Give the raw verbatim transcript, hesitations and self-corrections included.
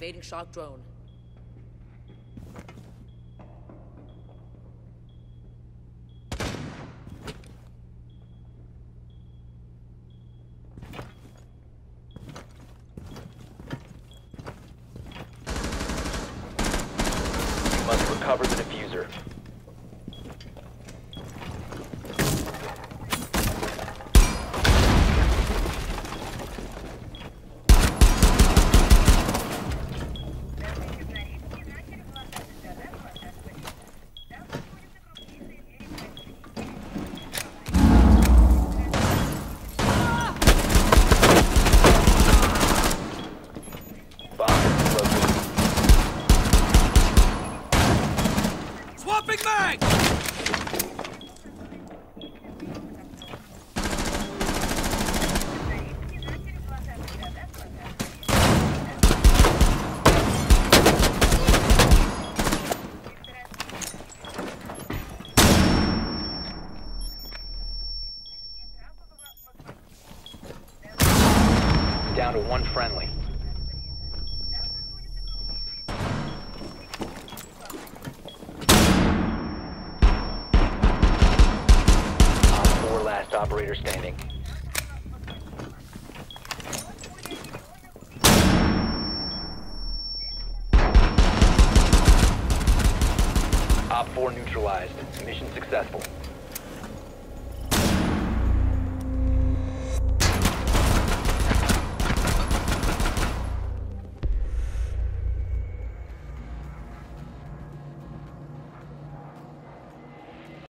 Activating shock drone. You must recover the diffuser. Swapping mag! Down to one friendly. Last operator standing. Op four neutralized. Mission successful.